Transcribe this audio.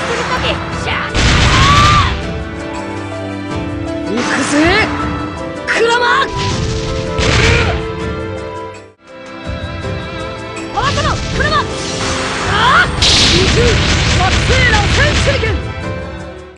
しゃあねえ。行くぜクラマ。パワーカノンクラマ。ああビジュー惑星らを戦士権。